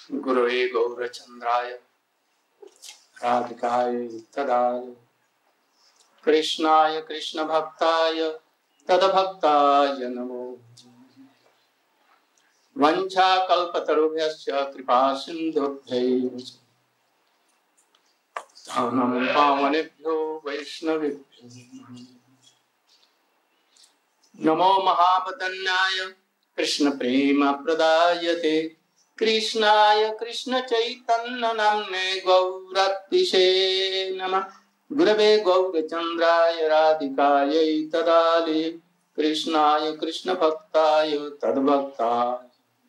Gurave Gaurachandraya Radhikaya Tadaya Krishnaya Krishna Bhaktaya Tadabhaktaya Namo Vancha Kalpatarubhyasya Kripa Sindhubhyaiva Dhanam Pavanebhyo Vaishnavibhyo Namo Mahabhatanyaya Krishna Prema Pradayate Krishnaya Krishna Chaitanya Namne Gauratise Namah Gurave Gaurachandraya Radhikaya Tadale Krishnaya Krishna Bhaktaya Tadbhaktaya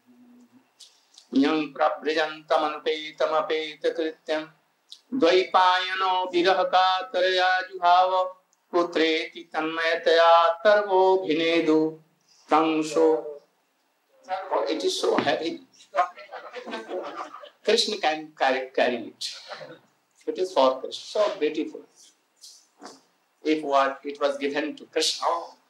Yam Prabrijantam Apeta Krityam Dvaipayano Virah Kataraya Juhava Putreti Tanmayataya Tarvo Bhinedu Tangso. Oh, it is so heavy. Krishna can carry it. It is for Krishna. So beautiful. If what it was given to Krishna.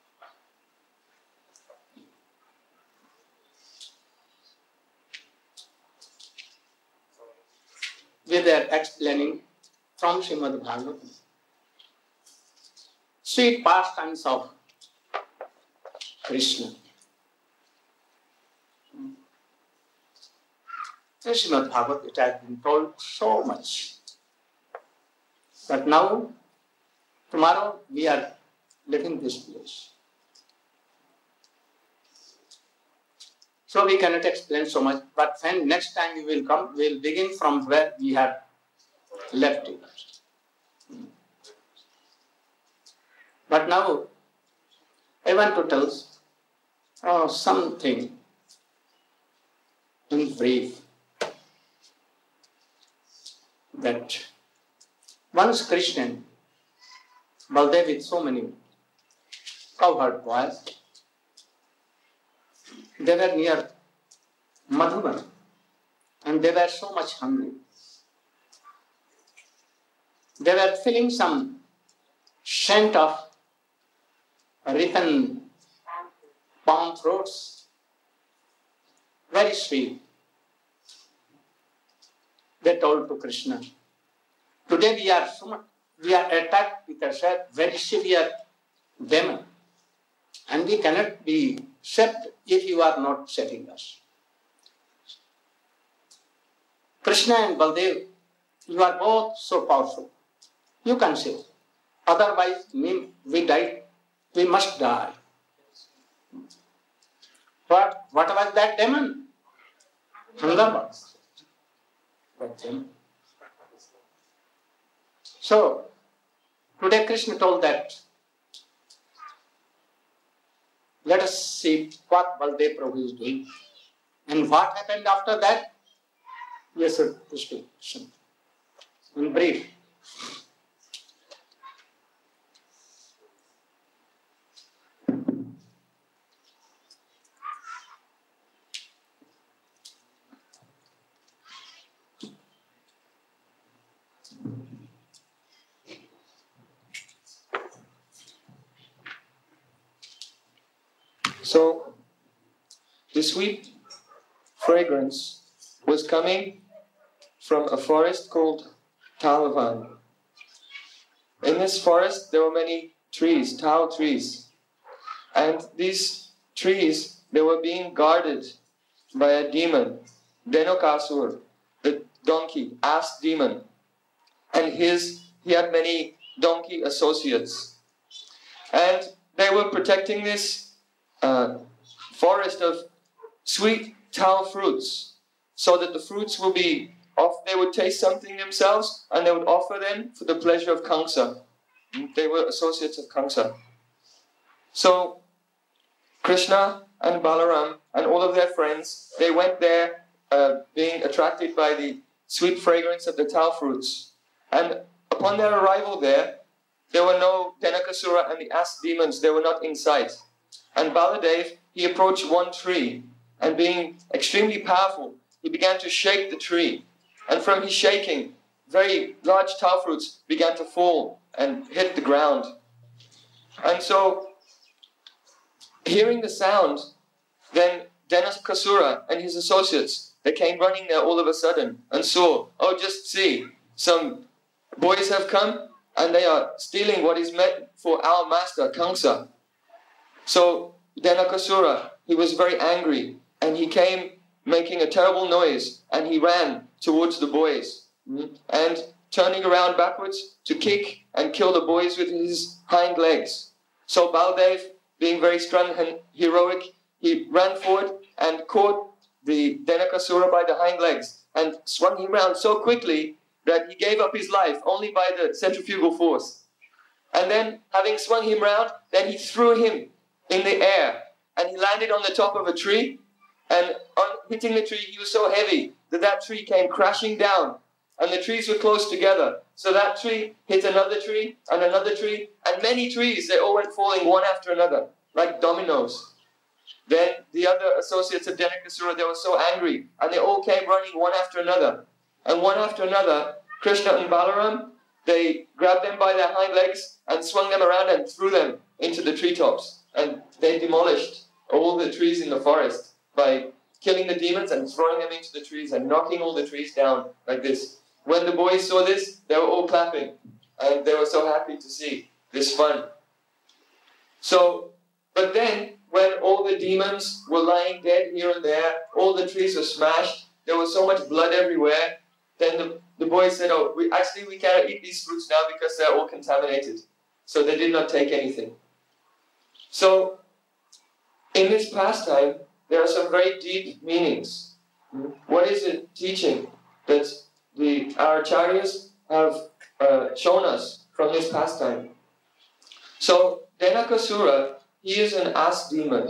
We were explaining from Srimad Bhagavatam. Sweet pastimes of Krishna. In Srimad Bhagavatam, it has been told so much. But now, tomorrow, we are leaving this place. So we cannot explain so much. But when next time we will come, we will begin from where we have left it. But now, I want to tell something in brief. That once Krishna, Baldev with so many cowherd boys, they were near Madhuban and they were so much hungry. They were feeling some scent of ripen palm fruits, very sweet. They told to Krishna, today we are attacked with a very severe demon, and we cannot be saved if you are not saving us. Krishna and Baldev, you are both so powerful. You can save. Otherwise, we must die. What was that demon? Hunger. So, today Krishna told that, let us see what Baldev Prabhu is doing. And what happened after that? Yes, sir, in brief. So, the sweet fragrance was coming from a forest called Talavan. In this forest there were many trees, tall trees. And these trees, they were being guarded by a demon, Dhenukasur, the donkey, ass demon. And he had many donkey associates. And they were protecting this forest of sweet tall fruits, so that the fruits will be they would taste something themselves and they would offer them for the pleasure of Kamsa. They were associates of Kamsa. So Krishna and Balaram and all of their friends, they went there being attracted by the sweet fragrance of the tall fruits. And upon their arrival there were no Dhenukasura and the ass demons, they were not in sight. And Baladev, he approached one tree, and being extremely powerful, he began to shake the tree. And from his shaking, very large tall fruits began to fall and hit the ground. And so, hearing the sound, then Dhenukasura and his associates, they came running there all of a sudden and saw, oh, just see, some boys have come and they are stealing what is meant for our master, Kamsa. So Denakasura, he was very angry and he came making a terrible noise and he ran towards the boys and turning around backwards to kick and kill the boys with his hind legs. So Baldev, being very strong and heroic, he ran forward and caught the Denakasura by the hind legs and swung him round so quickly that he gave up his life only by the centrifugal force. And then, having swung him round, then he threw him in the air and he landed on the top of a tree, and on hitting the tree he was so heavy that that tree came crashing down, and the trees were close together. So that tree hit another tree and many trees, they all went falling one after another, like dominoes. Then the other associates of Denakasura, they were so angry, and they all came running one after another. And one after another, Krishna and Balaram, they grabbed them by their hind legs and swung them around and threw them into the treetops. And they demolished all the trees in the forest by killing the demons and throwing them into the trees and knocking all the trees down like this. When the boys saw this, they were all clapping. And they were so happy to see this fun. So, but then, when all the demons were lying dead here and there, all the trees were smashed, there was so much blood everywhere, then the boys said, oh, we cannot eat these fruits now because they're all contaminated. So they did not take anything. So, in this pastime, there are some very deep meanings. What is it teaching that our acharyas have shown us from this pastime? So, Denakasura, he is an ass demon.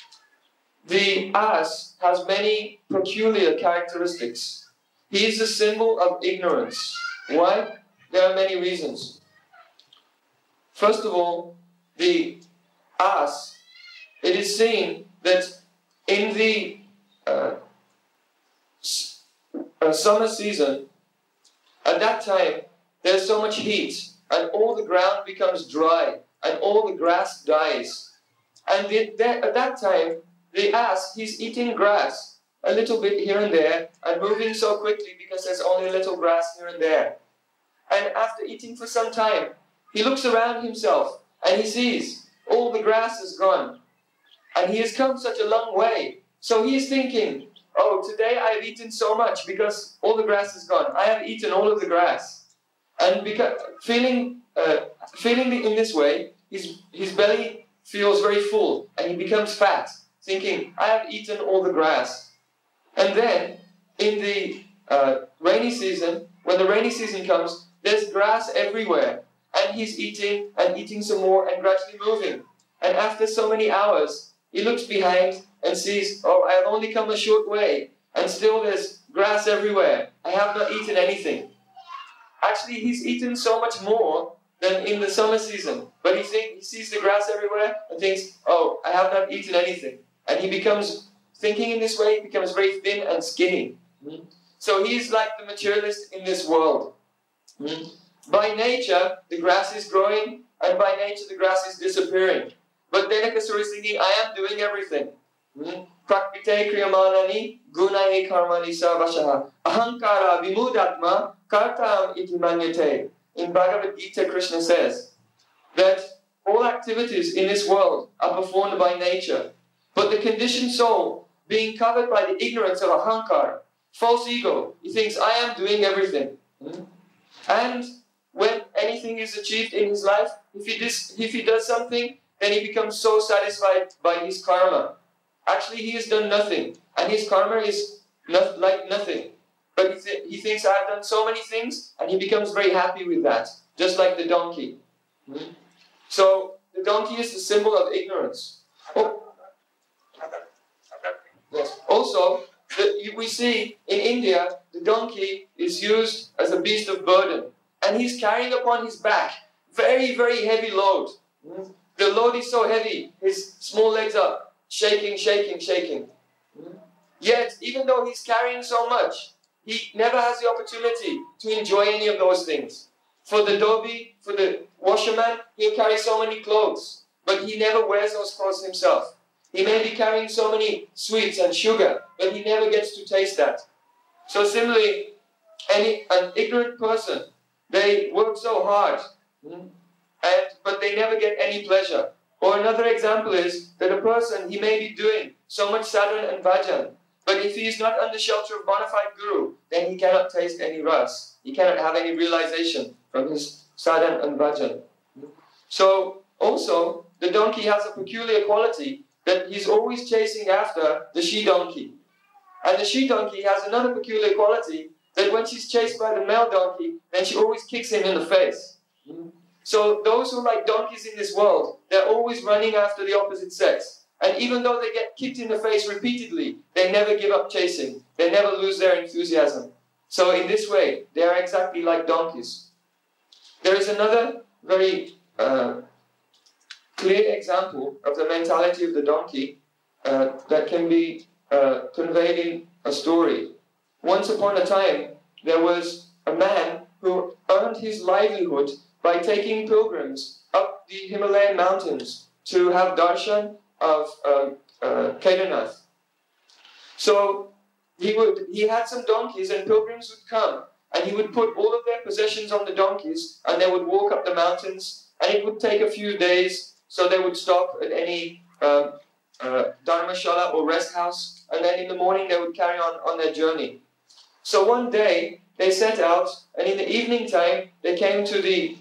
The ass has many peculiar characteristics. He is a symbol of ignorance. Why? There are many reasons. First of all, the ass, it is seen that in the summer season, at that time, there's so much heat, and all the ground becomes dry, and all the grass dies. And at that time, the ass, he's eating grass, a little bit here and there, and moving so quickly because there's only a little grass here and there. And after eating for some time, he looks around himself, and he sees all the grass is gone. And he has come such a long way. So he is thinking, oh, today I have eaten so much because all the grass is gone. I have eaten all of the grass. And because, feeling in this way, his belly feels very full, and he becomes fat, thinking, I have eaten all the grass. And then, in the rainy season, when the rainy season comes, there's grass everywhere, and he's eating, and eating some more, and gradually moving. And after so many hours, he looks behind, and sees, oh, I have only come a short way, and still there's grass everywhere. I have not eaten anything. Actually, he's eaten so much more than in the summer season. But he sees the grass everywhere and thinks, oh, I have not eaten anything. And he becomes, thinking in this way, he becomes very thin and skinny. So he's like the materialist in this world. By nature, the grass is growing, and by nature, the grass is disappearing. But Denakasura is thinking, I am doing everything. Prakpite kriyamanani gunaye karmani sarvashaha ahankara vimudatma kartam iti manyate. In Bhagavad Gita, Krishna says that all activities in this world are performed by nature, but the conditioned soul, being covered by the ignorance of ahankara, false ego, he thinks, I am doing everything. And when anything is achieved in his life, if he does something, then he becomes so satisfied by his karma. Actually, he has done nothing, and his karma is like nothing. But he thinks, I have done so many things, and he becomes very happy with that, just like the donkey. So, the donkey is the symbol of ignorance. Yes. Also, we see in India, the donkey is used as a beast of burden, and he's carrying upon his back very, very heavy load. The load is so heavy, his small legs are shaking, shaking, shaking. Yet, even though he's carrying so much, he never has the opportunity to enjoy any of those things. For the dhobi, for the washerman, he'll carry so many clothes, but he never wears those clothes himself. He may be carrying so many sweets and sugar, but he never gets to taste that. So similarly, an ignorant person, they work so hard, but they never get any pleasure. Or another example is that a person, he may be doing so much sadhana and bhajan, but if he is not under shelter of bona fide guru, then he cannot taste any ras. He cannot have any realization from his sadhana and bhajan. So also, the donkey has a peculiar quality that he's always chasing after the she-donkey. And the she-donkey has another peculiar quality that when she's chased by the male donkey, then she always kicks him in the face. So those who are like donkeys in this world, they're always running after the opposite sex. And even though they get kicked in the face repeatedly, they never give up chasing. They never lose their enthusiasm. So in this way, they are exactly like donkeys. There is another very clear example of the mentality of the donkey that can be conveyed in a story. Once upon a time, there was a man who earned his livelihood by taking pilgrims up the Himalayan mountains to have darshan of Kedarnath. So he had some donkeys, and pilgrims would come, and he would put all of their possessions on the donkeys, and they would walk up the mountains, and it would take a few days, so they would stop at any dharmashala or rest house, and then in the morning they would carry on their journey. So one day they set out, and in the evening time they came to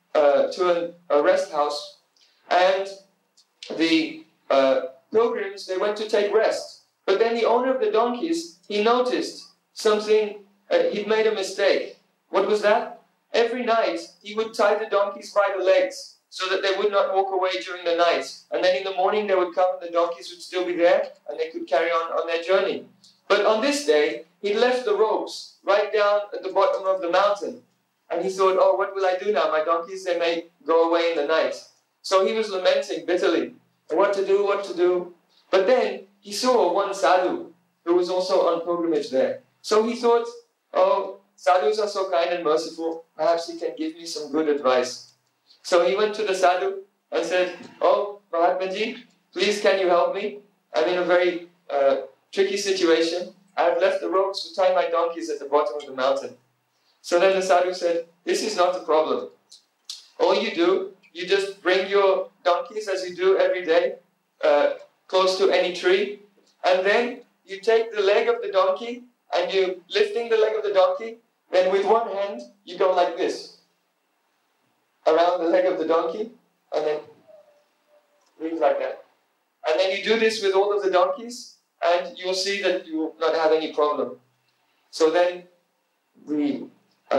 a rest house, and the pilgrims, they went to take rest. But then the owner of the donkeys, he noticed something. He'd made a mistake. What was that? Every night he would tie the donkeys by the legs so that they would not walk away during the night. And then in the morning they would come, and the donkeys would still be there, and they could carry on their journey. But on this day, he left the ropes right down at the bottom of the mountain. And he thought, oh, what will I do now? My donkeys, they may go away in the night. So he was lamenting bitterly. What to do? But then he saw one sadhu who was also on pilgrimage there. So he thought, oh, sadhus are so kind and merciful. Perhaps he can give me some good advice. So he went to the sadhu and said, oh, Mahatmaji, please can you help me? I'm in a very tricky situation. I've left the ropes to tie my donkeys at the bottom of the mountain. So then the sadhu said, this is not a problem. All you do, you just bring your donkeys as you do every day, close to any tree, and then you take the leg of the donkey, and you lifting the leg of the donkey, then with one hand, you go like this, around the leg of the donkey, and then breathe like that. And then you do this with all of the donkeys, and you'll see that you will not have any problem. So then the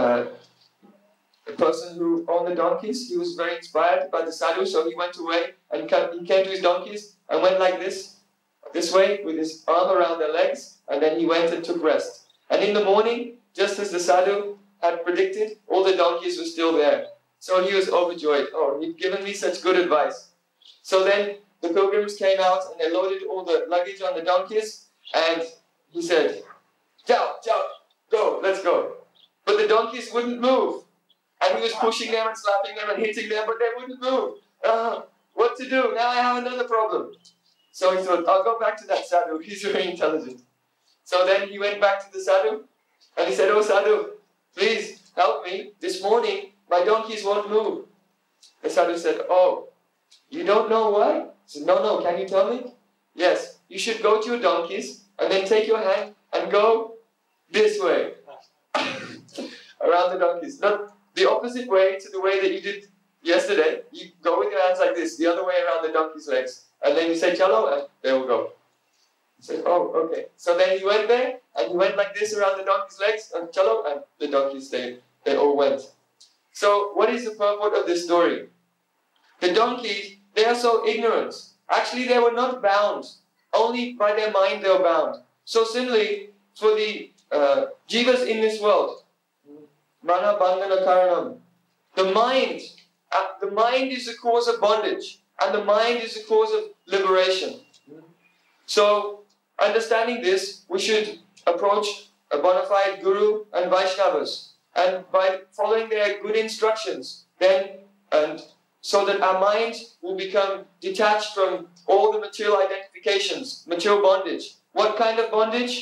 person who owned the donkeys, he was very inspired by the sadhu, so he went away and he came to his donkeys and went like this way with his arm around their legs, and then he went and took rest. And in the morning, just as the sadhu had predicted, all the donkeys were still there. So he was overjoyed. Oh, he'd given me such good advice. So then the pilgrims came out and they loaded all the luggage on the donkeys, and he said, "Ciao, go, let's go." But the donkeys wouldn't move. And he was pushing them and slapping them and hitting them, but they wouldn't move. What to do? Now I have another problem. So he thought, I'll go back to that sadhu. He's very intelligent. So then he went back to the sadhu and he said, oh sadhu, please help me. This morning, my donkeys won't move. The sadhu said, oh, you don't know why? He said, no, can you tell me? Yes, you should go to your donkeys and then take your hand and go this way. Around the donkeys. Not the opposite way to the way that you did yesterday. You go with your hands like this, the other way around the donkey's legs. And then you say, chalo, and they will go. He said, oh, okay. So then he went there, and he went like this around the donkey's legs, and chalo, and the donkeys stayed. They all went. So what is the purport of this story? The donkeys, they are so ignorant. Actually, they were not bound. Only by their mind they were bound. So similarly, for the jivas in this world, Mana bandhana karanam. The mind is the cause of bondage, and the mind is the cause of liberation. So, understanding this, we should approach a bona fide Guru and Vaishnavas, and by following their good instructions, so that our mind will become detached from all the material identifications, material bondage. What kind of bondage?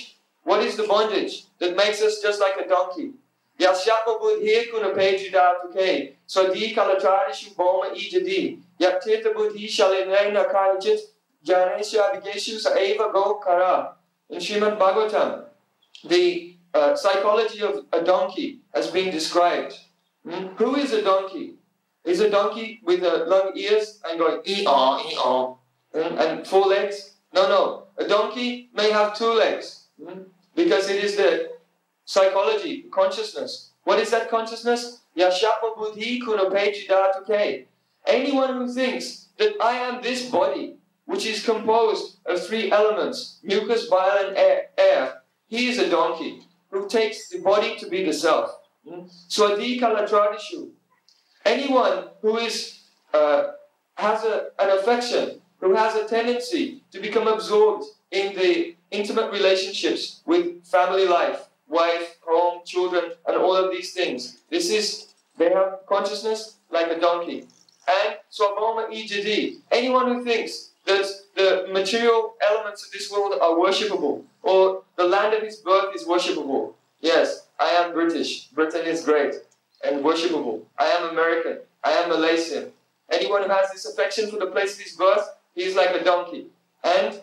What is the bondage that makes us just like a donkey? Yashapa buddhi kunapejidatuke. So di kalatradishu boma ijadi. Yaktita buddhi shalinena kanjit janesha abigeshu saeva go kara. In Srimad Bhagavatam, the psychology of a donkey has been described. Who is a donkey? Is a donkey with long ears and going ee-aw, ee-aw, and 4 legs? No. A donkey may have 2 legs because it is the psychology, consciousness. What is that consciousness? Yashapa buddhi kunapejidatuke. Anyone who thinks that I am this body, which is composed of 3 elements, mucus, bile, and air, he is a donkey who takes the body to be the self. Swadikalatradishu. Anyone who is has an affection, who has a tendency to become absorbed in the intimate relationships with family life, wife, home, children, and all of these things. They have consciousness like a donkey. And Swabhoma Ijadi. Anyone who thinks that the material elements of this world are worshipable, or the land of his birth is worshipable. Yes, I am British. Britain is great and worshipable. I am American. I am Malaysian. Anyone who has this affection for the place of his birth, he is like a donkey. And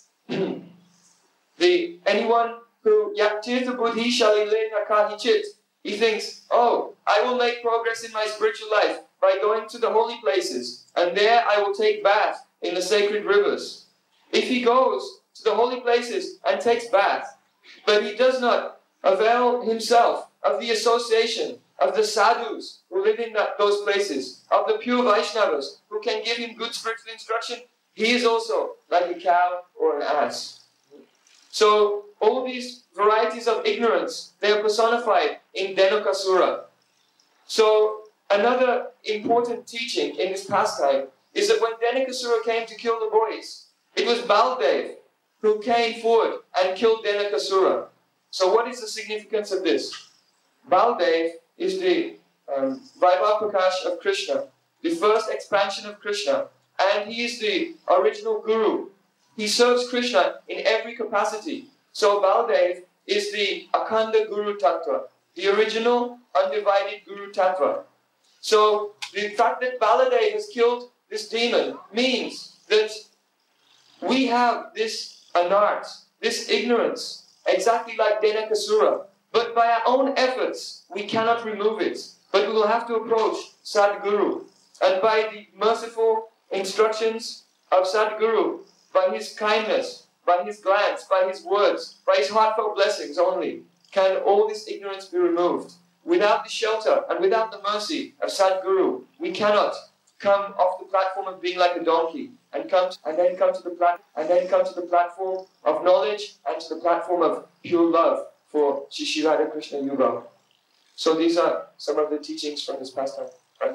anyone who yaktirtha buddhi shalilena kahichit, he thinks, oh, I will make progress in my spiritual life by going to the holy places, and there I will take bath in the sacred rivers. If he goes to the holy places and takes bath, but he does not avail himself of the association of the sadhus who live in those places, of the pure Vaishnavas who can give him good spiritual instruction, he is also like a cow or an ass. So all these varieties of ignorance, they are personified in Dhenukasura. So another important teaching in this pastime is that when Dhenukasura came to kill the boys, it was Baldev who came forward and killed Dhenukasura. So what is the significance of this? Baldev is the Vaibhav Prakash of Krishna, the first expansion of Krishna, and he is the original guru. He serves Krishna in every capacity. So Baldev is the Akhanda Guru Tattva, the original undivided Guru Tattva. So the fact that Baladev has killed this demon means that we have this anart, this ignorance, exactly like Dhenukasura. But by our own efforts, we cannot remove it. But we will have to approach Sadguru. And by the merciful instructions of Sadguru, by his kindness, by his glance, by his words, by his heartfelt blessings only, can all this ignorance be removed. Without the shelter and without the mercy of Sadguru, we cannot come off the platform of being like a donkey and come to the platform of knowledge and to the platform of pure love for Shri Radha Krishna Yuga. So these are some of the teachings from this pastime.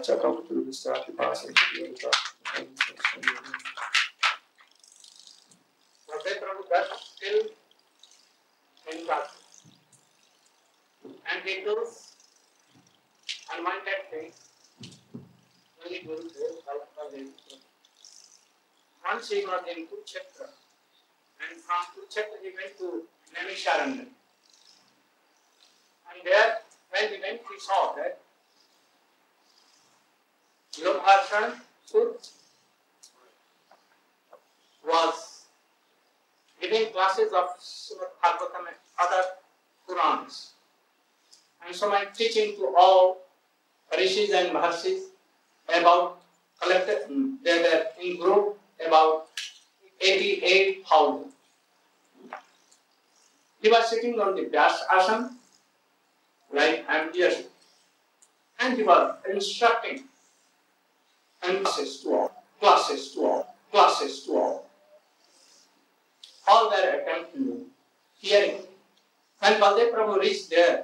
Still in class. And he does unwanted things. Only Guru says, once he got in Kurukshetra, and from Kurukshetra he went to Naimisharanya. And there, when he went, he saw that Lobharshan Sud was giving classes of Srimad Bhagavatam and other Purans. And so I'm teaching to all Rishis and Maharshis about collected, they were in group about 88,000. He was sitting on the Vyas Asana, like I am here, and he was instructing, and classes to all, classes to all, classes to all. All were attempting, hearing. When Baldev Prabhu reached there,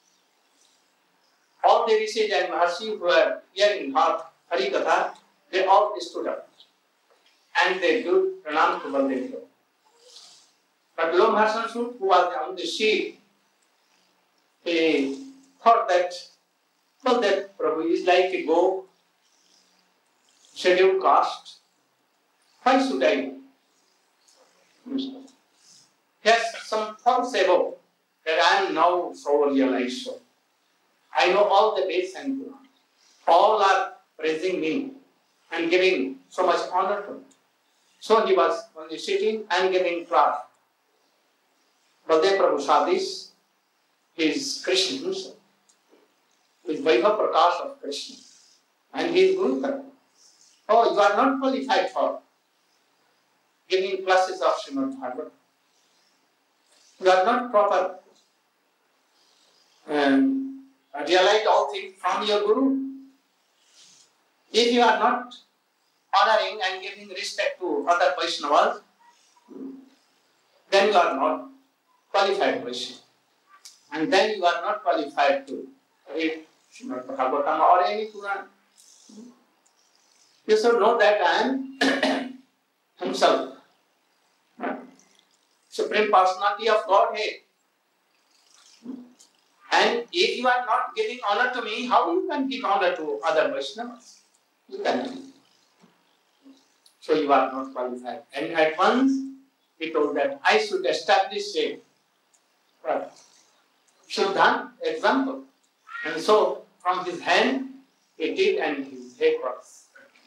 all the Rishis and Maharshis who were hearing Hari Katha, they all stood up. And they did pranam to Baldev Prabhu. But Lobharshan Sud, who was on the seat, he thought that Baldev Prabhu is like a goat, scheduled caste. Why should I do? He has some false ego that I am now so realized. So I know all the base and good. All are praising me and giving so much honor to me. So he was only sitting and giving class. Baldev Prabhu saw this. He is Krishna himself. He is Vaibhav Prakash of Krishna. And he is Guru Karma. Oh, you are not qualified for giving classes of Srimad Bhagavatam. You are not proper. Realize all things from your Guru. If you are not honoring and giving respect to other Vaishnavas, then you are not qualified Vaishnava. And then you are not qualified to read Srimad Bhagavatam or any Puran. You should know that I am himself. Supreme Personality of Godhead. And if you are not giving honor to me, how you can give honor to other Vaishnavas? You cannot. So you are not qualified. And at once he told that I should establish a Shuddha example. And so from his hand he did, and his head was.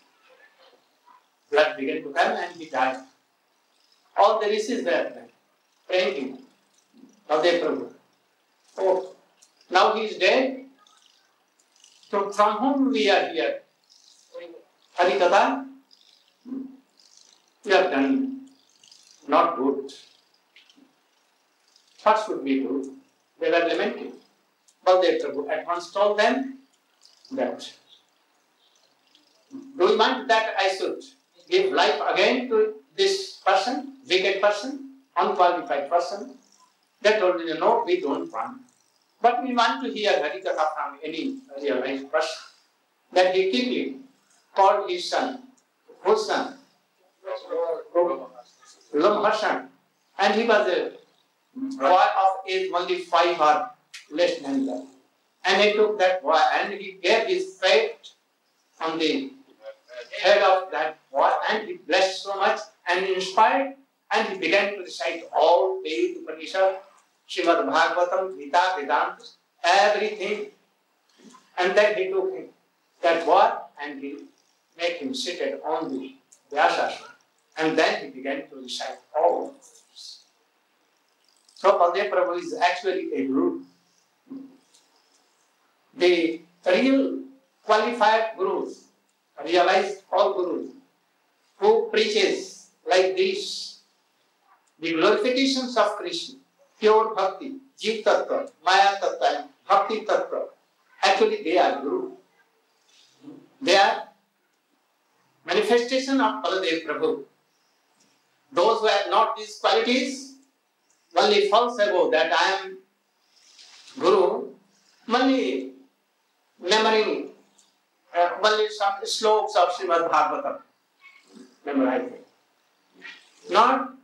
Blood began to come and he died. All the rishis were there, praying him. Baldev Prabhu. Oh, now he is dead. So from whom we are here? Harikatha? We have done not good. What should we do? They were lamenting. Baldev Prabhu at once told them that, do you want that I should give life again to this person, wicked person, unqualified person? They told me, no, we don't want. But we want to hear Harikatha from any realized person. Then he quickly called his son. Whose son? Lamhasan. And he was a boy of age only 5 or less than that. And he took that boy and he gave his faith on the head of that boy, and he blessed so much and inspired, and he began to recite all the Upanishad, Srimad Bhagavatam, Gita, Vedanta, everything. And then he took him, that boy, and he made him seated on the Vyasasana. And then he began to recite all of this. So Baldev Prabhu is actually a guru. The real qualified gurus, realized all gurus, who preaches like this, the glorifications of Krishna, pure bhakti, Jeev Tattva, Maya Tattva, and Bhakti Tattva, actually they are guru. They are manifestation of Baldev Prabhu. Those who have not these qualities, only false ego that I am guru, only memorizing, only some slokas of Srimad Bhagavatam, memorizing. Not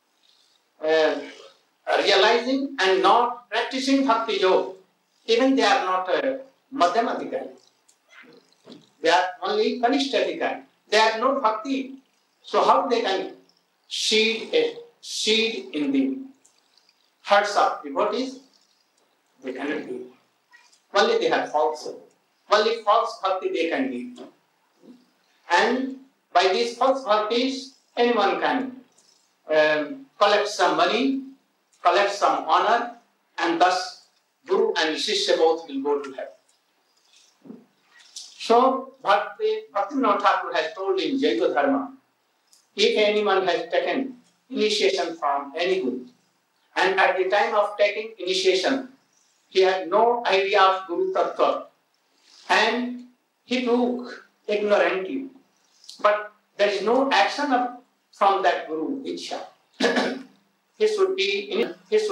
realizing and not practicing Bhakti Yoga. Even they are not Madhyamadikari. They are only Kanishthadikari. They have no Bhakti. So how they can seed in the hearts of devotees? They cannot do. Only they have false. Only false bhakti they can give. And by these false bhaktis, anyone can collect some money, collect some honor, and thus Guru and Shishya both will go to heaven. So Bhaktivinoda Thakur has told in Jaiva Dharma, if anyone has taken initiation from any Guru, and at the time of taking initiation, he had no idea of Guru Tattva, and he took ignorantly, but there is no action from that Guru Diksha. He should be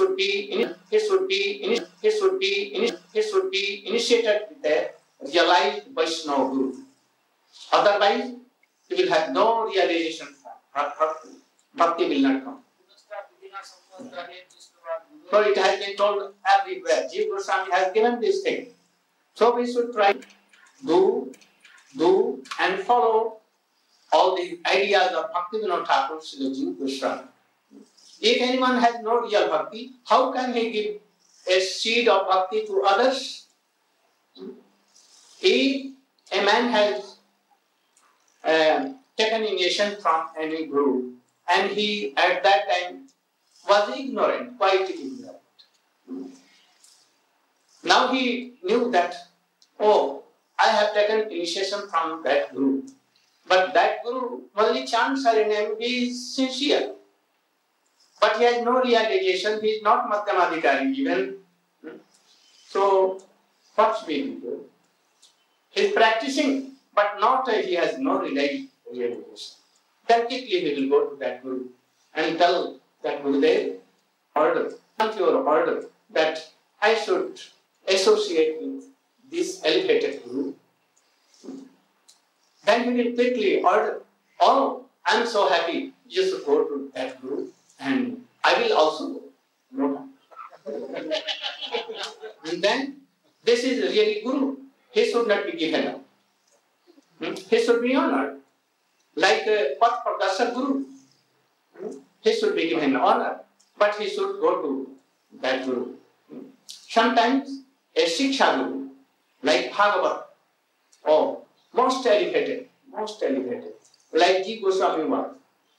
initiated with a realized Vaishnava Guru. Otherwise, he will have no realization. Bhakti will not come. So it has been told everywhere. Jiva Goswami has given this thing. So we should try to do and follow all the ideas of Bhaktivinoda Thakur, Srila Jiva Goswami. If anyone has no real bhakti, how can he give a seed of bhakti to others? If a man has taken initiation from any guru, and he at that time was ignorant, quite ignorant. Now he knew that, oh, I have taken initiation from that guru. But that guru only chants Hari name, he is sincere. But he has no realization, he is not Madhyamadhikari even. So, what's being do? He is practicing, but not he has no realization. Then quickly he will go to that guru and tell that Gurudev, order, not your order, that I should associate with this elevated guru. Then he will quickly order, oh, I am so happy, you should go to that guru and I will also go. No. And then, this is really guru. He should not be given up. He should be honored. Like Path Pradasha Guru. He should be given honor. But he should go to that guru. Sometimes a Shiksha Guru, like Bhagavat, oh, most elevated, like Ji Goswami was.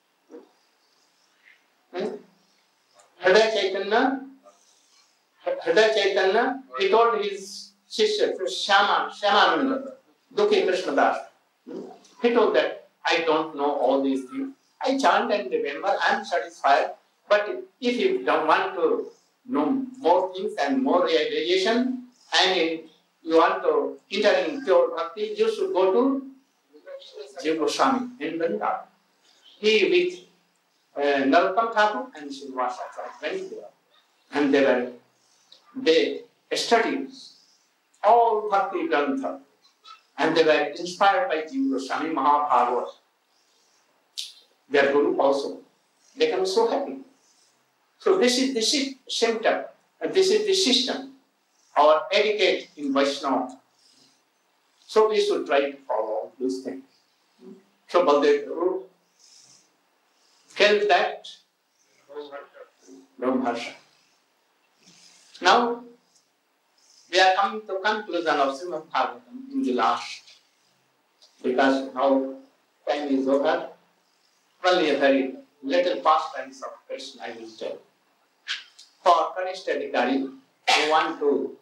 Hridaya Chaitanya, he told his sister, Shyamananda, Dukhi Krishna Das, he told that, I don't know all these things. I chant and remember, I am satisfied. But if you don't want to know more things and more realization, and you want to enter in pure bhakti, you should go to Jiva Goswami in Vrindavan. He with Narottam Thakur and Srinivasa went there. And they studied all bhakti grantha. And they were inspired by Jiva Goswami Mahabhagavad. Their guru also. They become so happy. So this is the symptom, and this is the system, our etiquette in Vaishnava. So we should try to follow these things. So Baldev Guru tells that Brahmaharsha. Now we are coming to conclusion of Srimad Bhagavatam in the last, because now time is over. Only a very little pastimes of Krishna I will tell. For Kanishta Adhikari who want to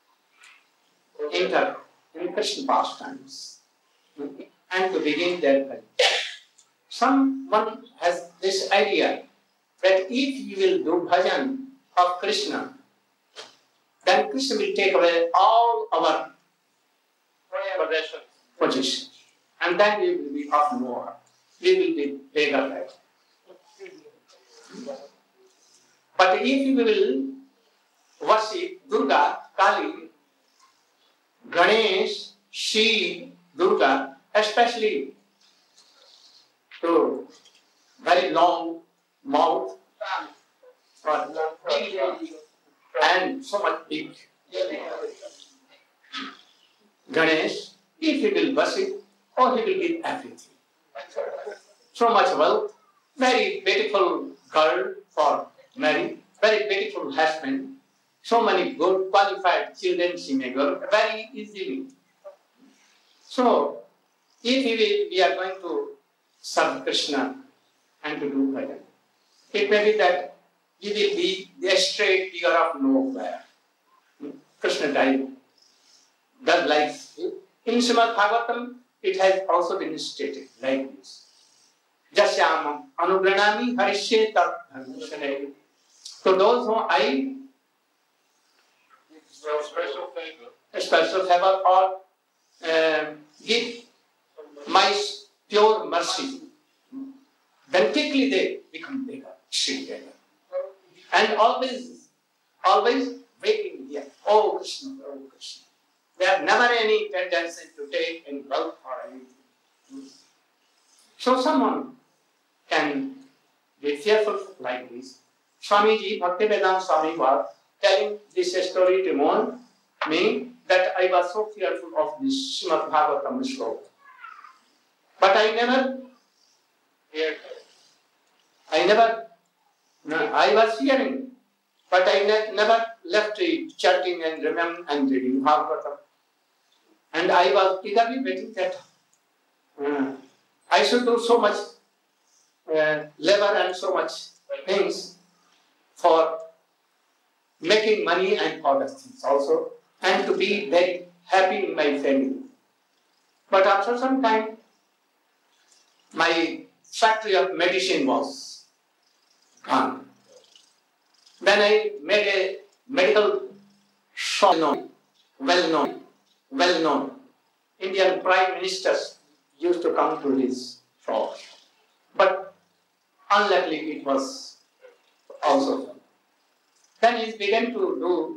enter in Krishna pastimes and to begin their career. Someone has this idea that if you will do bhajan of Krishna, then Krishna will take away all our possessions. And then we will be of no harm. We will be beggar like. But if you will worship Durga, Kali, Ganesh, Shiv, Durga, especially to very long mouth and so much big Ganesh, if he will worship, or he will give everything. So much wealth, very beautiful girl for marry, very beautiful husband, so many good qualified children she may grow very easily. So, if we are going to serve Krishna and to do bhajan, it may be that we will be the straight figure of nowhere. Krishna died. That like in Srimad Bhagavatam, it has also been stated like this. Jasyamam anugranami harishye tat dharmashanay. So those who I special favor or give my pure mercy, then quickly they become bigger, bigger. And always waiting here. Oh Krishna, oh Krishna. They have never any tendency to take any wealth or anything. So someone can be fearful like this. Swamiji, Bhaktivedanta Swami was telling this story to me that I was so fearful of this Srimad Bhagavatam sloka. But I never No, I was hearing, but I never left chanting and remembering and reading Bhagavatam. And I was eagerly waiting that I should do so much labor and so much things for making money and other things also, and to be very happy in my family. But after some time, my factory of medicine was gone. Then I made a medical shop, well-known. Indian prime ministers used to come to his shop. But unluckily it was also gone. Then he began to do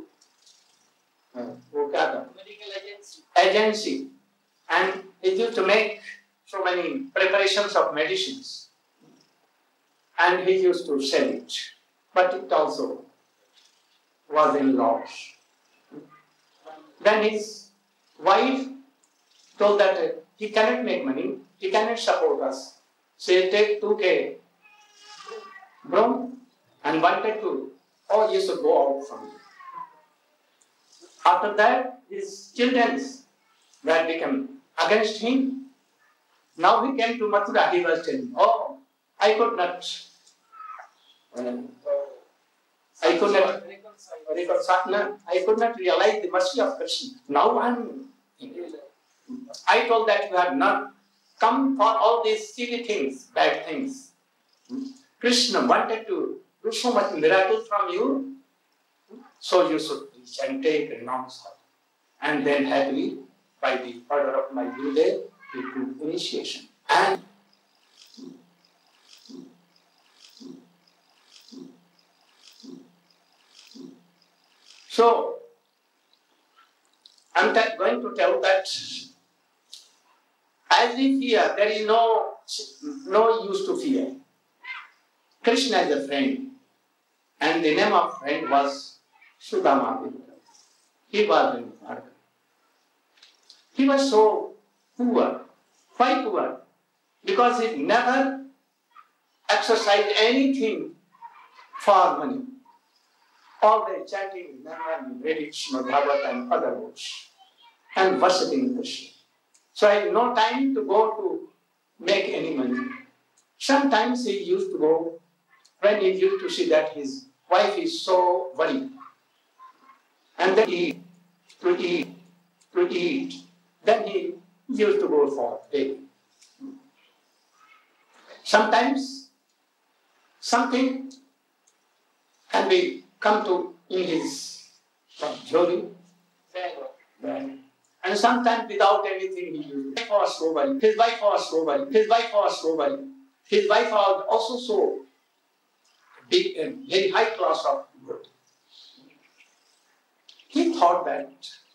medical agency, and he used to make so many preparations of medicines, and he used to sell it, but it also was in loss. Then his wife told that he cannot make money, he cannot support us. So he take 2K broom and wanted to, oh, you should go out from here. After that, his children that became against him. Now he came to Mathura, he was telling, oh, I could not realize the mercy of Krishna. Now I told that you have not come for all these silly things, bad things. Krishna wanted to do so much miracle from you, so you should reach and take renounce her. And then happily, by the order of my Gurudev, he took initiation. And so, I'm going to tell that as we fear, there is no use to fear. Krishna is a friend, and the name of friend was Sudama. He was in Dwarka. He was so poor. Why poor? Because he never exercised anything for money. Always chanting, reading Srimad Bhagavatam and other books, and worshipping Krishna. So I had no time to go to make any money. Sometimes he used to go when he used to see that his wife is so worried. And then he to eat. Then he used to go for begging. Sometimes something can be come to in his jewelry, and sometimes without anything he used. His wife was so worried. His wife was also so big and very high class of good. He thought that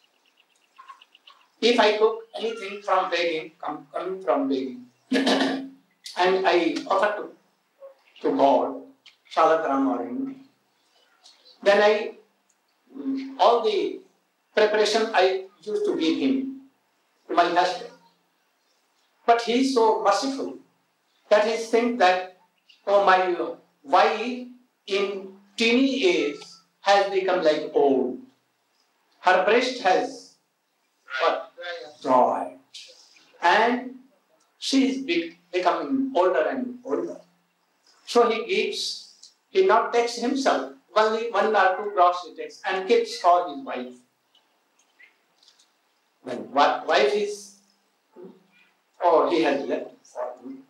if I cook anything from begging, coming from begging, and I offer to God, Salagram or anything, then all the preparation I used to give him, to my husband. But he is so merciful that he thinks that, oh, my wife in teeny age has become like old. Her breast has dried, and she is becoming older and older. So he not takes himself, only 1 or 2 gross he takes and keeps for his wife. When wife is, he has left for him.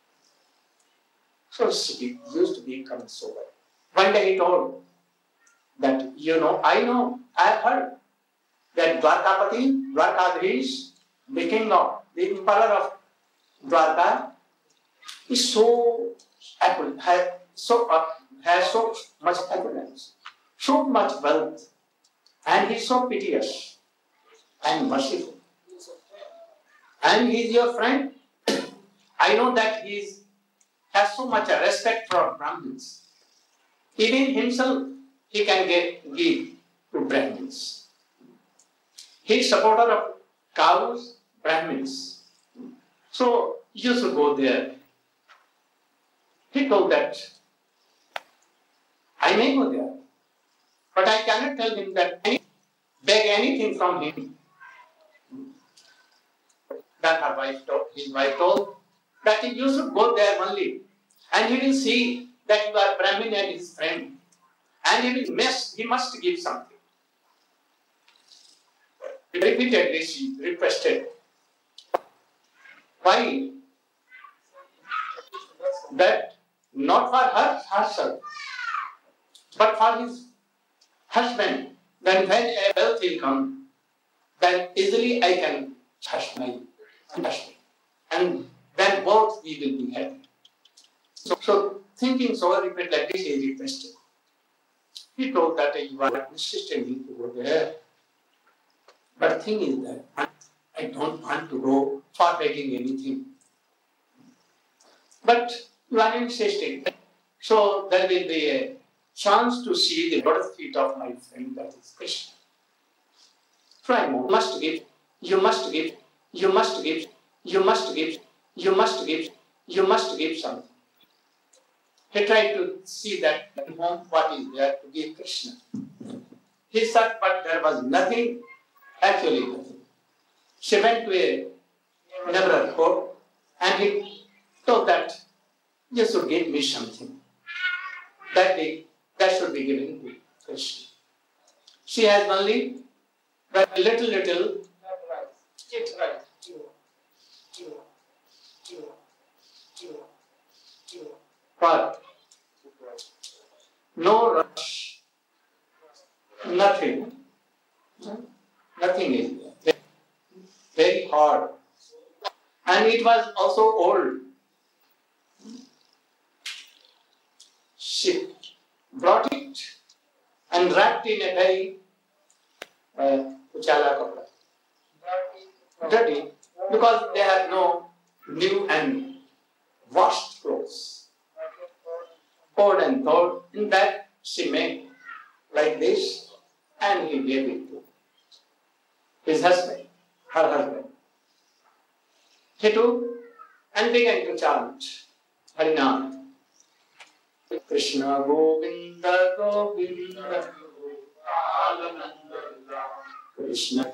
So she used to become so well. One day he told that, I have heard that Dwarkadhish, the king of, the emperor of Dwarka, is so affluent, has so much affluence, so much wealth, and he is so piteous and merciful. And he is your friend. I know that he has so much respect for Brahmins. Even himself, he can give to Brahmins. He is supporter of cows, Brahmins. So you should go there. He told that I may go there, but I cannot tell him that beg anything from him. Then his wife told that you should go there only, and he will see that you are Brahmin and his friend, and he must give something. Repeatedly she requested. Why? That not for herself, but for his husband. Then when a wealth will come, then easily I can touch my husband. And then both we will be happy. So thinking so repeatedly, he requested. He told that you are insisting me to go there. But the thing is that I don't want to go for begging anything. But you are insisting. So there will be a chance to see the lotus feet of my friend, that is Krishna. Try more. You must give. You must give. You must give. You must give. You must give. You must give something. He tried to see that at home what is there to give Krishna. He said, but there was nothing, actually nothing. She went to a neighbor court and he told that you should give me something. That should be given to Krishna. She has only a little but no rush, nothing. Nothing is there. Very hard. And it was also old. She brought it and wrapped in a very uchala kapda. Dirty, because they had no new and washed clothes. Poured and told, in that she made like this, and he gave it to his husband, her husband. He took and began to chant Harinam. Krishna Govinda Govinda Krishna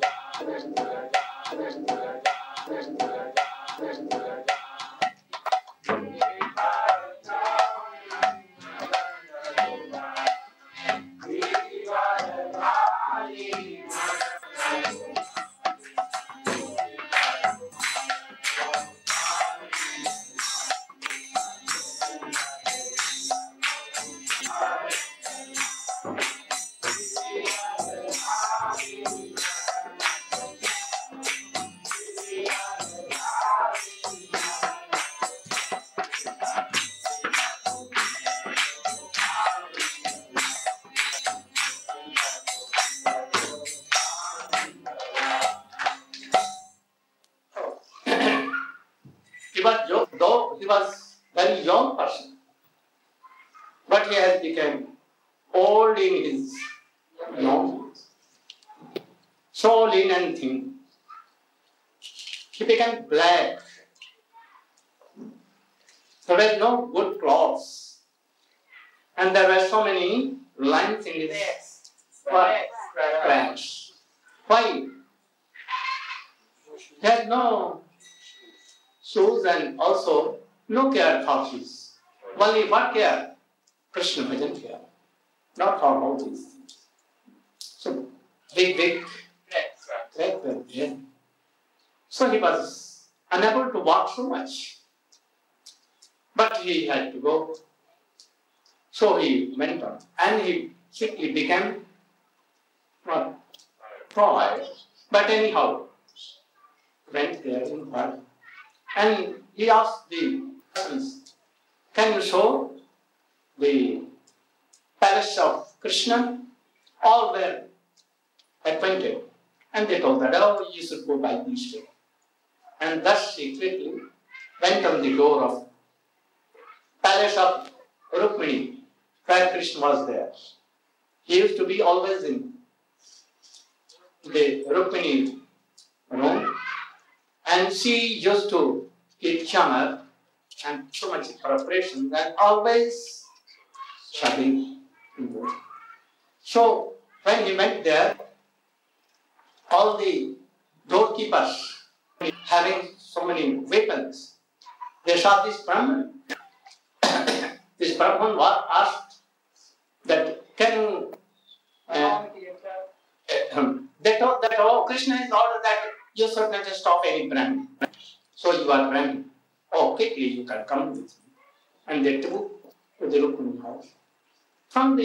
though he was a very young person, but he has become old in his young years. So lean and thin. He became black. There were no good clothes. And there were so many lines in his cracks. Why? He had no shoes and also no care for his. Only what care? Krishna bhajan care. Not for all these things. So, big crack were there. So he was unable to walk so much. But he had to go. So he went on. And he quickly became not Troy. But anyhow, went there in front. And he asked the persons, can you show the palace of Krishna? All were acquainted. And they told that, oh, you should go by this way. And thus he quickly went on the door of palace of Rukmini, where Krishna was there. He used to be always in the Rukmini room. And she used to eat chamar and so much preparation that always studying. So when he went there, all the doorkeepers having so many weapons, they saw this Brahman. This Brahman was asked that, can you... they told that, oh, Krishna has ordered that you should not stop any Brahman. So you are Brahman. Oh, quickly you can come with me. And they took to the Rukmini house. From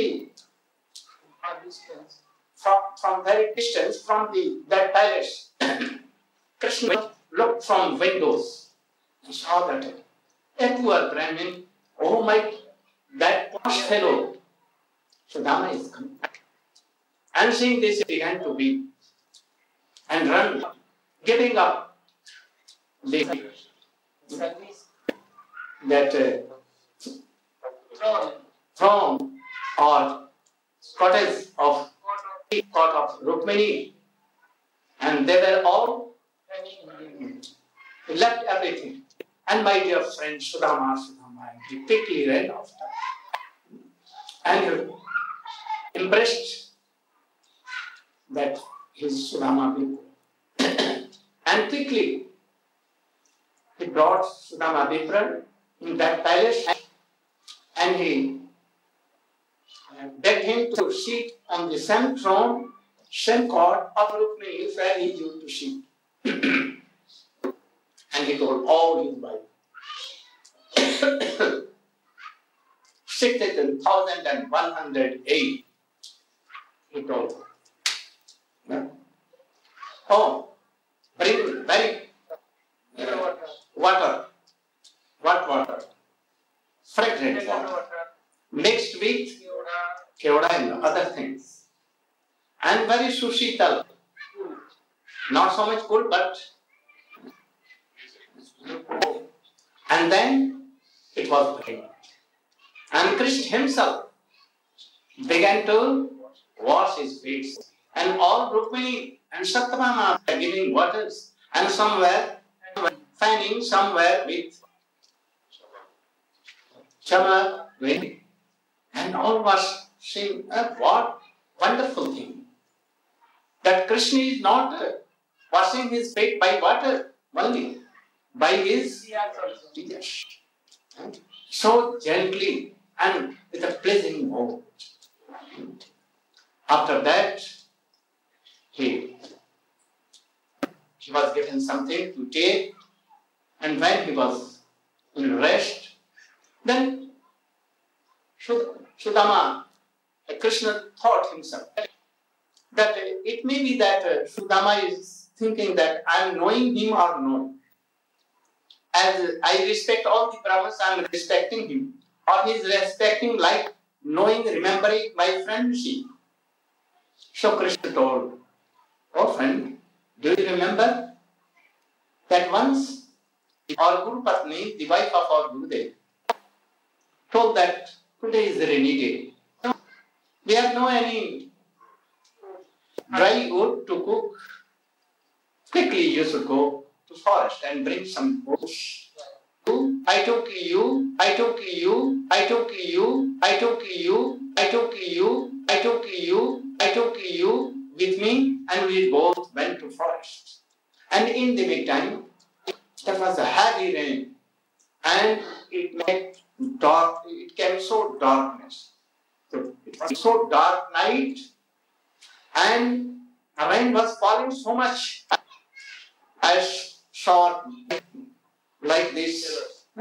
very distance, from that palace, Krishna looked from windows and saw that a poor Brahmin, oh my, that posh fellow, Sudama is coming. And seeing this, he began to weep and run, giving up that throne or cottage of court of Rukmini, and they were all left everything. And my dear friend Sudama, he quickly ran after and embraced that his Sudama people. And quickly he brought Sudama Vipra in that palace and he begged him to sit on the same throne, same court of Rukmini where he used to sit. And he told all his wife, 6,108, he told her. Oh, bring very water. What water? Fragrant water. Mixed with keoda and other things. And very sushital. Not so much good, but... And then it was pregnant. And Krishna himself began to wash his feet. And all Rukmini and Satyabhama were giving waters. And some were fanning, some were with chamar, wind. And all was saying, what wonderful thing. That Krishna is not washing his feet by water only, by his tears. So gently and with a pleasing mood. After that, he was given something to take, and when he was in rest, then Sudama, Krishna thought himself that it may be that Sudama is thinking that I am knowing him or not. As I respect all the Brahmanas, I am respecting him. Or he is respecting like knowing, remembering my friend Rishi. So Krishna told, oh friend, do you remember that once our Guru Patni, the wife of our Gurudev, told that today is a rainy day. We have no any dry wood to cook. Quickly you should go to forest and bring some bush. I took you, I took you, I took you, I took you, I took you, I took you, I took you with me, and we both went to forest. And in the meantime, there was a heavy rain, and it made dark. It came so darkness. So it was so dark night, and the rain was falling so much. I saw like this.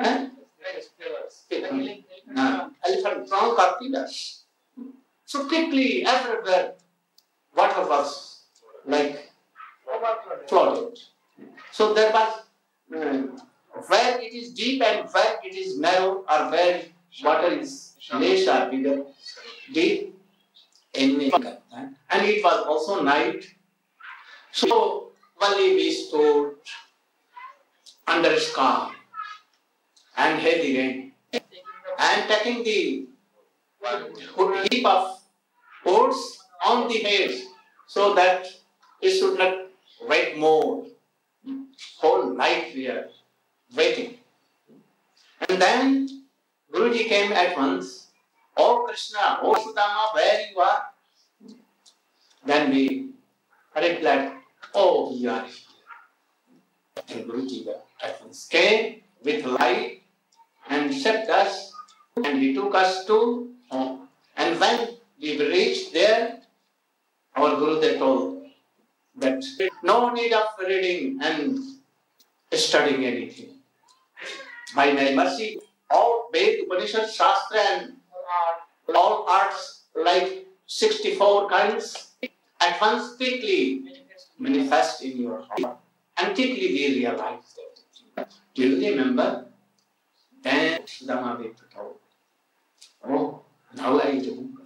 Elephant trunk or pillars. So quickly, everywhere, water was like flooded. So there was where it is deep and where it is narrow, or where water is less or bigger, deep in the and it was also night. So only we stood under a sky and heavy rain, and taking the heap of oats on the head so that it should not wait more. Whole night we are waiting. And then Guruji came at once. "Oh Krishna, oh Sudama, where you are?" Then we replied, "Oh, you are here." And Guruji at once came with light and set us, and he took us to home. And when we reached there, our Gurudev told that no need of reading and studying anything. By my mercy, all Ved, Upanishad, Shastra and all arts like 64 kinds at once quickly manifest in your heart. And quickly we realize that. Do you remember? Then Sudama told, "Oh, now I remember."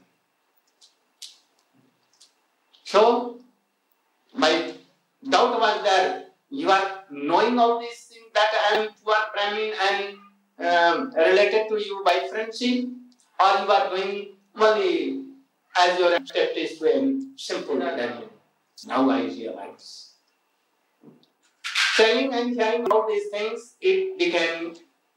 So, my doubt was there. You are knowing all these things that I am poor Brahmin and related to you by friendship, or you are doing only as your acceptance to a simple level. Now I realize. Saying and hearing all these things, it became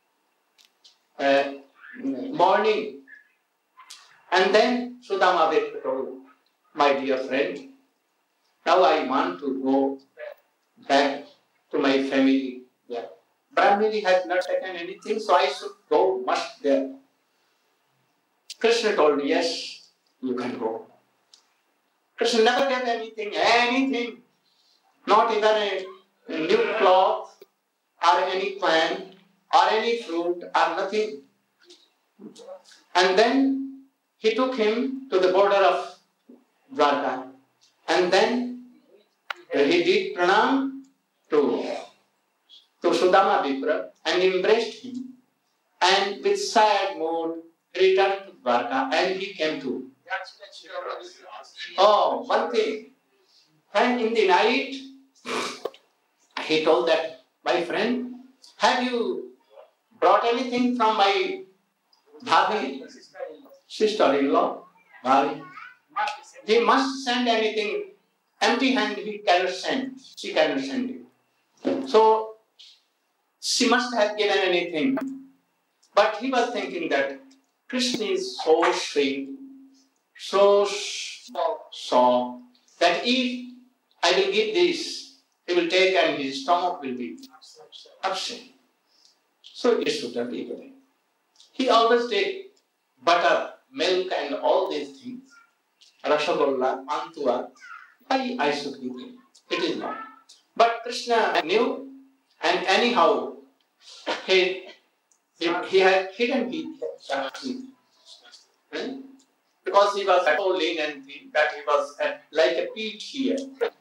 morning. And then Sudama told, "My dear friend, now I want to go back to my family. Yeah. Brahmini has not taken anything, so I should go must there." Krishna told, "Yes, you can go." Krishna never gave anything, not even a new cloth or any plant or any fruit or nothing. And then he took him to the border of Dwarka. And then he did pranam to Sudama Vipra and embraced him. And with sad mood, returned to Dwarka and he came to. Oh, one thing. When in the night, he told that, "My friend, have you brought anything from my Bhabi, sister-in-law, Bhabi? He must send anything. Empty hand he cannot send. She cannot send it. So, she must have given anything." But he was thinking that Krishna is so sweet, so soft, that if I will give this, he will take and his stomach will be upset. So it should not be given. He always take butter, milk and all these things. Rashagolla, Antua. Why I should give him? It is not. But Krishna knew, and anyhow, he had hidden his because he was so lean and thin that he was like a peat here.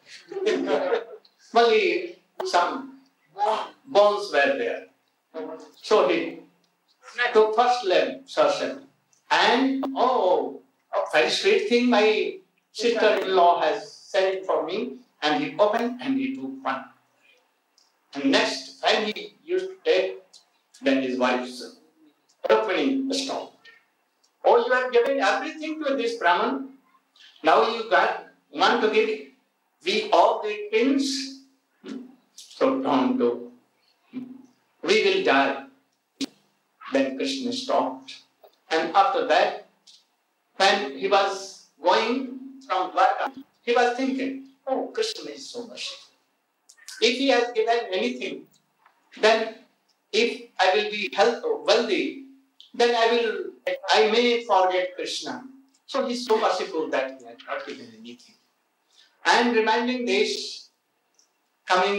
Only some bones were there. So he took first lamb, serpent, and a very sweet thing my sister-in-law has sent for me, and he opened and he took one. And next, when he used to take, then his wife's Rukmini stopped. "Oh, you have given everything to this Brahman. Now you want to give we all the kings? So don't do. We will die." Then Krishna stopped. And after that, when he was going from Dwarka, he was thinking, "Oh, Krishna is so merciful. If he has given anything, then if I will be wealthy, then I may forget Krishna." So he is so merciful that he had not given anything. And reminding this, coming.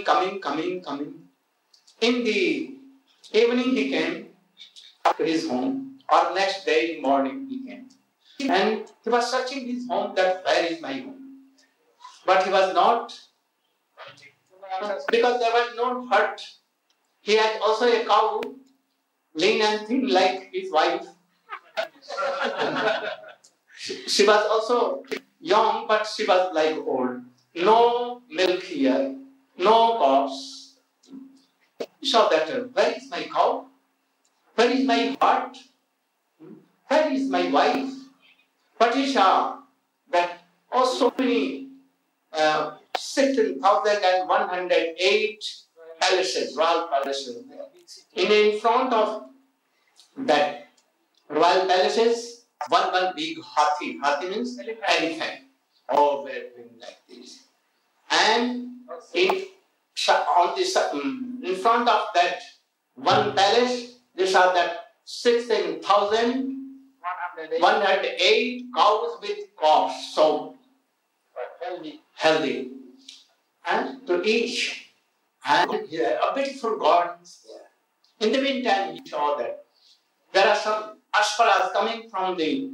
In the evening he came to his home, or next day morning he came. And he was searching his home that where is my home? But he was not, because there was no hut. He had also a cow, lean and thin like his wife. She was also young, but she was like old. No milk here, no cows. He saw that, where is my cow? Where is my heart? Where is my wife? But he saw that so many 16,108 palaces, royal palaces. In front of that royal palaces, one big hathi. Hathi means elephant. All were doing like this. And in front of that one palace, they saw that 16,108 cows with calves, so healthy, and to each. And a beautiful garden is there. In the meantime, he saw that there are some ashparas coming from the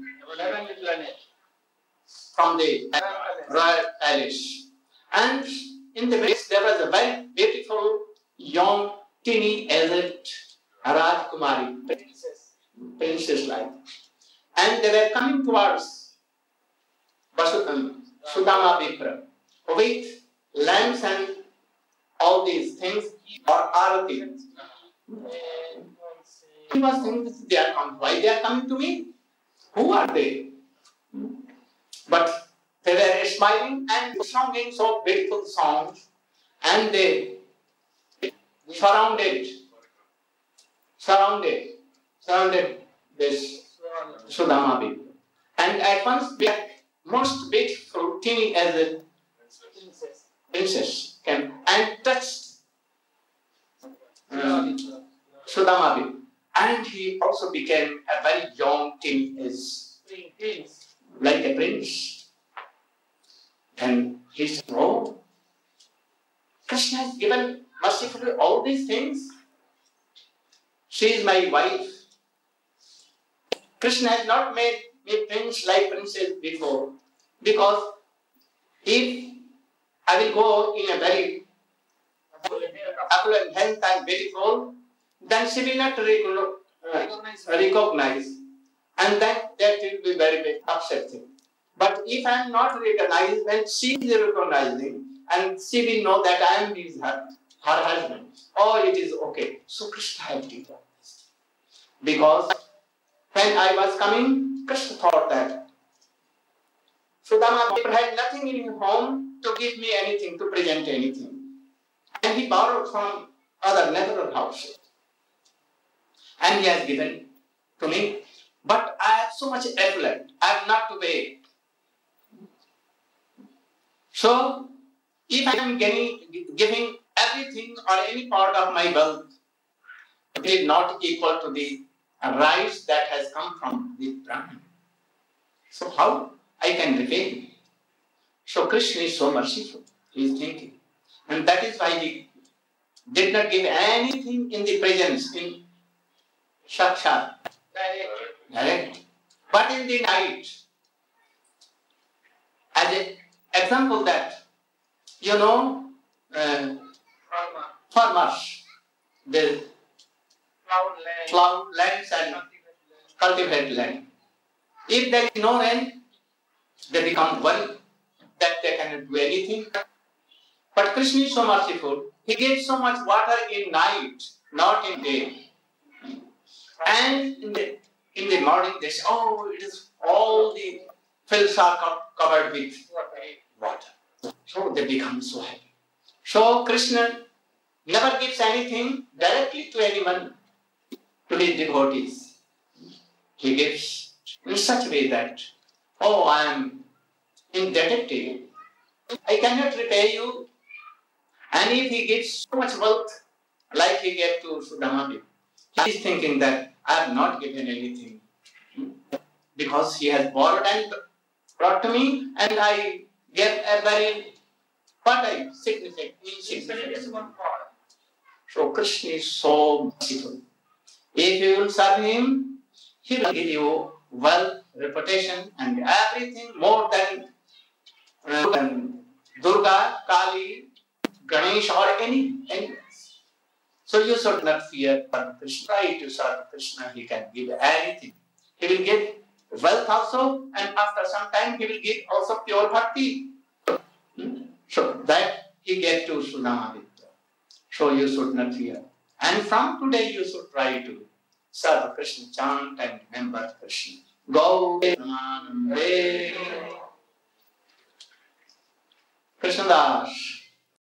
royal palace. And in the midst, there was a very beautiful, young, teeny, aged Rajkumari, princess like. And they were coming towards Sudama Vipra with lamps and all these things, or arati. He was thinking, they are coming. Why they are coming to me? Who are they? But they were smiling and singing so beautiful songs, and they surrounded this Sudama Vipra. And at once, the most beautiful teeny as a princess came and touched Sudama Vipra. And he also became a very young teen, like a prince. And he said, "Oh, Krishna has given mercifully all these things. She is my wife. Krishna has not made me prince like princess before, because if I will go in a very affluent health and beautiful, then she will not recognize, and that will be very big upsetting. But if I am not recognized, then she is recognizing, and she will know that I am her husband. Oh, it is okay." So Krishna had done this. Because when I was coming, Krishna thought that Sudama Vipra had nothing in his home to give me anything, to present anything. And he borrowed from other natural houses. And he has given to me. But I have so much affluent. I have not to pay. So, if I am giving everything or any part of my wealth, it is not equal to the rice that has come from the Brahman. So, how I can repay him? So, Krishna is so merciful. He is thinking. And that is why he did not give anything in the presence, in Sakshat, direct. But in the night, as an example that, farmers, they plow lands and cultivate land. If there is no rain, they become worried that they cannot do anything. But Krishna is so merciful. He gives so much water in night, not in day. And in the morning they say, "Oh, it is all the fields are covered with water." So they become so happy. So Krishna never gives anything directly to anyone, to his devotees. He gives in such a way that, "Oh, I am indebted to you. I cannot repay you." And if he gives so much wealth, like he gave to Sudama Vipra, he is thinking that I have not given anything, because he has borrowed and brought to me, and I gave a very insignificant. So Krishna is so merciful. If you will serve him, he will give you wealth, reputation, and everything more than Durga, Kali, Ganesh, or any else. So you should not fear Krishna. Try to serve Krishna. He can give anything. He will give wealth also, and after some time he will give also pure bhakti. So that he gave to Sudama Vipra. So you should not fear. And from today you should try to serve Krishna, chant and remember Krishna. Go Krishna Das.